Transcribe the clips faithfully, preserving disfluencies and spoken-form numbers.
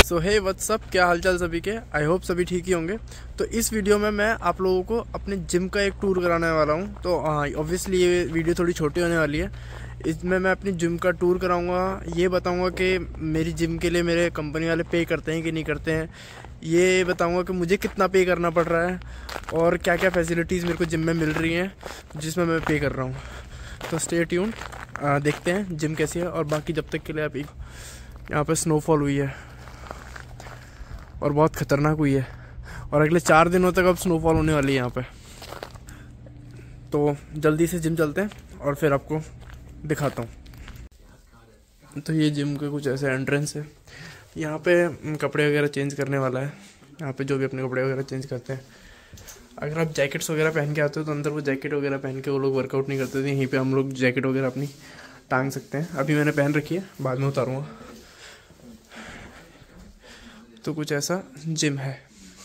सो हे WhatsApp, क्या हालचाल सभी के। आई होप सभी ठीक ही होंगे। तो इस वीडियो में मैं आप लोगों को अपने जिम का एक टूर कराने वाला हूँ। तो ऑब्वियसली ये वीडियो थोड़ी छोटी होने वाली है। इसमें मैं अपनी जिम का टूर कराऊंगा, ये बताऊंगा कि मेरी जिम के लिए मेरे कंपनी वाले पे करते हैं कि नहीं करते हैं, ये बताऊंगा कि मुझे कितना पे करना पड़ रहा है और क्या क्या फैसिलिटीज़ मेरे को जिम में मिल रही हैं जिसमें मैं पे कर रहा हूँ। तो स्टे ट्यून, देखते हैं जिम कैसी है। और बाकी जब तक के लिए अभी यहाँ पे स्नोफॉल हुई है और बहुत ख़तरनाक हुई है, और अगले चार दिनों तक अब स्नोफॉल होने वाली है यहाँ पे। तो जल्दी से जिम चलते हैं और फिर आपको दिखाता हूँ। तो ये जिम का कुछ ऐसा एंट्रेंस है। यहाँ पे कपड़े वगैरह चेंज करने वाला है। यहाँ पे जो भी अपने कपड़े वगैरह चेंज करते हैं, अगर आप जैकेट्स वगैरह पहन के आते हो तो अंदर वो जैकेट वगैरह पहन के वो लोग वर्कआउट नहीं करते थे। यहीं पे हम लोग जैकेट वगैरह अपनी टांग सकते हैं। अभी मैंने पहन रखी है, बाद में उतारूँगा। तो कुछ ऐसा जिम है।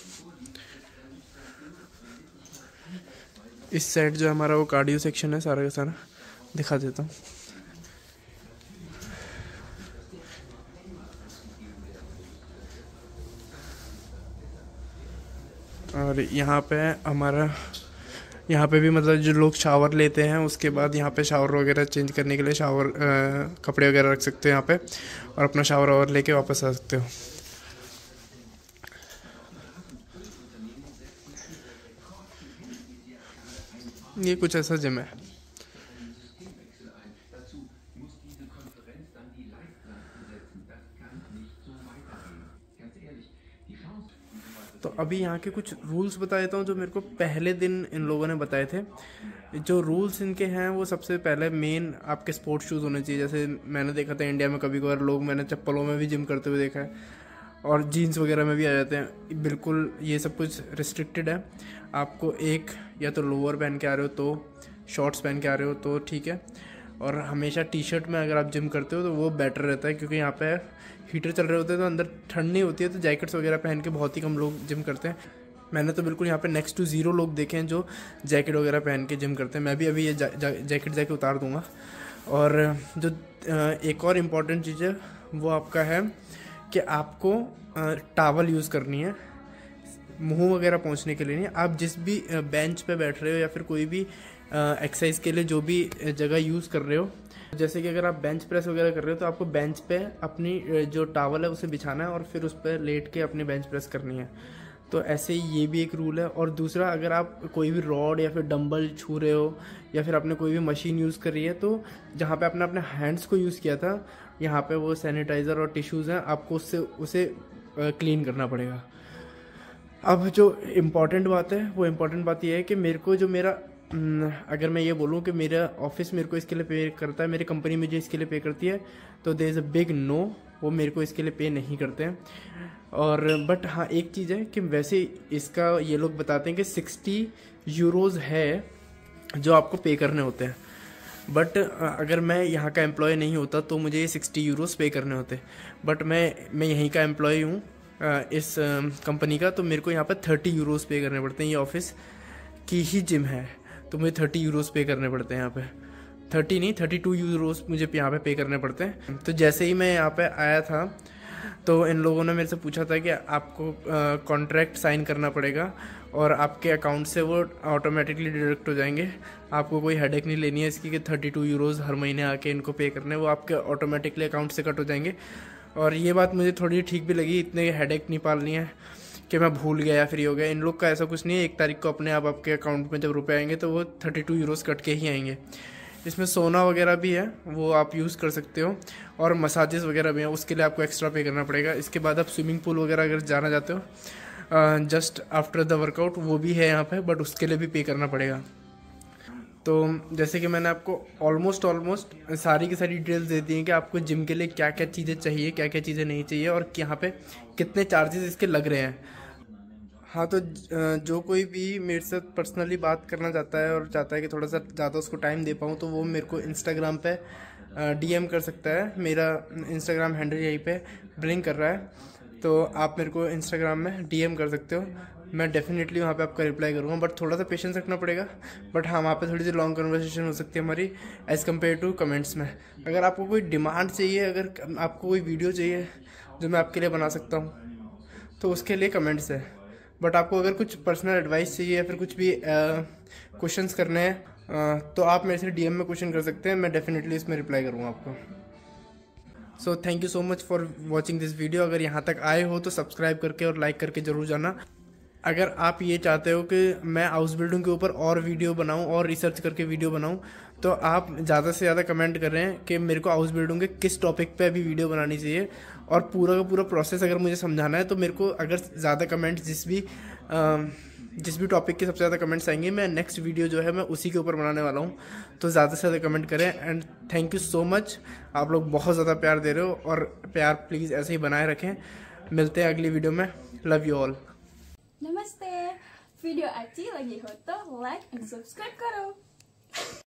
इस साइड जो हमारा वो कार्डियो सेक्शन है, सारा का सारा दिखा देता हूँ। और यहाँ पे हमारा यहाँ पे भी मतलब जो लोग शावर लेते हैं उसके बाद यहाँ पे शावर वगैरह चेंज करने के लिए शावर आ, कपड़े वगैरह रख सकते हो यहाँ पे, और अपना शावर वावर लेके वापस आ सकते हो। ये कुछ ऐसा जिम है। तो अभी यहाँ के कुछ रूल्स बता देता हूँ जो मेरे को पहले दिन इन लोगों ने बताए थे। जो रूल्स इनके हैं वो सबसे पहले मेन आपके स्पोर्ट्स शूज़ होने चाहिए। जैसे मैंने देखा था इंडिया में कभी कभार लोग, मैंने चप्पलों में भी जिम करते हुए देखा है, और जीन्स वगैरह में भी आ जाते हैं। बिल्कुल ये सब कुछ रिस्ट्रिक्टेड है। आपको एक या तो लोअर पहन के आ रहे हो तो, शॉर्ट्स पहन के आ रहे हो तो ठीक है, और हमेशा टी शर्ट में अगर आप जिम करते हो तो वो बेटर रहता है, क्योंकि यहाँ पे हीटर चल रहे होते हैं तो अंदर ठंड नहीं होती है। तो जैकेट्स वगैरह पहन के बहुत ही कम लोग जिम करते हैं। मैंने तो बिल्कुल यहाँ पे नेक्स्ट टू ज़ीरो लोग देखे हैं जो जैकेट वगैरह पहन के जिम करते हैं। मैं भी अभी ये जा, जा, जैकेट जाके उतार दूँगा। और जो एक और इम्पॉर्टेंट चीज़ है वो आपका है कि आपको टावल यूज़ करनी है, मुंह वगैरह पहुँचने के लिए नहीं। आप जिस भी बेंच पे बैठ रहे हो या फिर कोई भी एक्सरसाइज के लिए जो भी जगह यूज़ कर रहे हो, जैसे कि अगर आप बेंच प्रेस वगैरह कर रहे हो तो आपको बेंच पे अपनी जो टावल है उसे बिछाना है और फिर उस पर लेट के अपनी बेंच प्रेस करनी है। तो ऐसे ही ये भी एक रूल है। और दूसरा, अगर आप कोई भी रॉड या फिर डंबल छू रहे हो या फिर आपने कोई भी मशीन यूज़ करी है, तो जहाँ पे आपने अपने हैंड्स को यूज़ किया था, यहाँ पे वो सैनिटाइज़र और टिश्यूज़ हैं, आपको उससे उसे क्लीन करना पड़ेगा। अब जो इम्पॉर्टेंट बात है वो इम्पॉर्टेंट बात यह है कि मेरे को जो मेरा, अगर मैं ये बोलूँ कि मेरा ऑफिस मेरे को इसके लिए पे करता है, मेरी कंपनी मुझे इसके लिए पे करती है, तो there is a big no, वो मेरे को इसके लिए पे नहीं करते हैं। और बट हाँ, एक चीज़ है कि वैसे इसका ये लोग बताते हैं कि सिक्सटी यूरोज़ है जो आपको पे करने होते हैं। बट अगर मैं यहाँ का एम्प्लॉय नहीं होता तो मुझे ये सिक्सटी यूरोज़ पे करने होते। बट मैं मैं यहीं का एम्प्लॉय हूँ इस कंपनी का, तो मेरे को यहाँ पर थर्टी यूरोज़ पे करने पड़ते हैं। ये ऑफिस की ही जिम है तो मुझे थर्टी यूरोज़ पे करने पड़ते हैं यहाँ पे। थर्टी नहीं, थर्टी टू यूरोज़ मुझे यहाँ पे पे करने पड़ते हैं। तो जैसे ही मैं यहाँ पे आया था तो इन लोगों ने मेरे से पूछा था कि आपको कॉन्ट्रैक्ट साइन करना पड़ेगा और आपके अकाउंट से वो ऑटोमेटिकली डिडक्ट हो जाएंगे। आपको कोई हेडेक नहीं लेनी है इसकी कि थर्टी टू यूरोज़ हर महीने आके इनको पे करने, वो आपके ऑटोमेटिकली अकाउंट से कट हो जाएंगे। और ये बात मुझे थोड़ी ठीक भी लगी, इतने हेडेक नहीं पालनी है कि मैं भूल गया या फ्री हो गया। इन लोग का ऐसा कुछ नहीं है। एक तारीख को अपने आप आपके अकाउंट में जब रुपए आएंगे तो वो थर्टी टू यूरोज़ कट के ही आएंगे। इसमें सोना वगैरह भी है, वो आप यूज़ कर सकते हो, और मसाजेस वगैरह भी हैं, उसके लिए आपको एक्स्ट्रा पे करना पड़ेगा। इसके बाद आप स्विमिंग पूल वगैरह अगर जाना चाहते हो जस्ट आफ्टर द वर्कआउट, वो भी है यहाँ पे, बट उसके लिए भी पे करना पड़ेगा। तो जैसे कि मैंने आपको ऑलमोस्ट ऑलमोस्ट सारी की सारी डिटेल्स दे दी हैं कि आपको जिम के लिए क्या क्या चीज़ें चाहिए, क्या क्या चीज़ें नहीं चाहिए, और यहाँ पे कितने चार्जेस इसके लग रहे हैं। हाँ, तो जो कोई भी मेरे साथ पर्सनली बात करना चाहता है और चाहता है कि थोड़ा सा ज़्यादा उसको टाइम दे पाऊँ, तो वो मेरे को इंस्टाग्राम पे डीएम कर सकता है। मेरा इंस्टाग्राम हैंडल यहीं पे ब्लिंक कर रहा है, तो आप मेरे को इंस्टाग्राम में डीएम कर सकते हो। मैं डेफिनेटली वहाँ पे आपका रिप्लाई करूँगा, बट थोड़ा सा पेशेंस रखना पड़ेगा। बट हाँ, वहाँ पे थोड़ी सी लॉन्ग कन्वर्सेशन हो सकती है हमारी एज़ कम्पेयर टू कमेंट्स में। अगर आपको कोई डिमांड चाहिए, अगर आपको कोई वीडियो चाहिए जो मैं आपके लिए बना सकता हूँ, तो उसके लिए कमेंट्स है। बट आपको अगर कुछ पर्सनल एडवाइस चाहिए या फिर कुछ भी क्वेश्चंस करने हैं, तो आप मेरे से डीएम में क्वेश्चन कर सकते हैं, मैं डेफिनेटली इसमें रिप्लाई करूँगा आपको। So thank you so much for watching this video. अगर यहाँ तक आए हो तो सब्सक्राइब करके और लाइक करके ज़रूर जाना। अगर आप ये चाहते हो कि मैं हाउस बिल्डिंग के ऊपर और वीडियो बनाऊं और रिसर्च करके वीडियो बनाऊं, तो आप ज़्यादा से ज़्यादा कमेंट कर रहे हैं कि मेरे को हाउस बिल्डिंग के किस टॉपिक पे अभी वीडियो बनानी चाहिए, और पूरा का पूरा प्रोसेस अगर मुझे समझाना है, तो मेरे को अगर ज़्यादा कमेंट जिस भी आ, जिस भी टॉपिक के सबसे ज़्यादा कमेंट्स आएंगे, मैं नेक्स्ट वीडियो जो है मैं उसी के ऊपर बनाने वाला हूँ। तो ज़्यादा से ज़्यादा कमेंट करें। And thank you so much, आप लोग बहुत ज़्यादा प्यार दे रहे हो, और प्यार प्लीज़ ऐसे ही बनाए रखें। मिलते हैं अगली वीडियो में। Love you all. नमस्ते, वीडियो अच्छी लगी हो तो लाइक एंड सब्सक्राइब करो।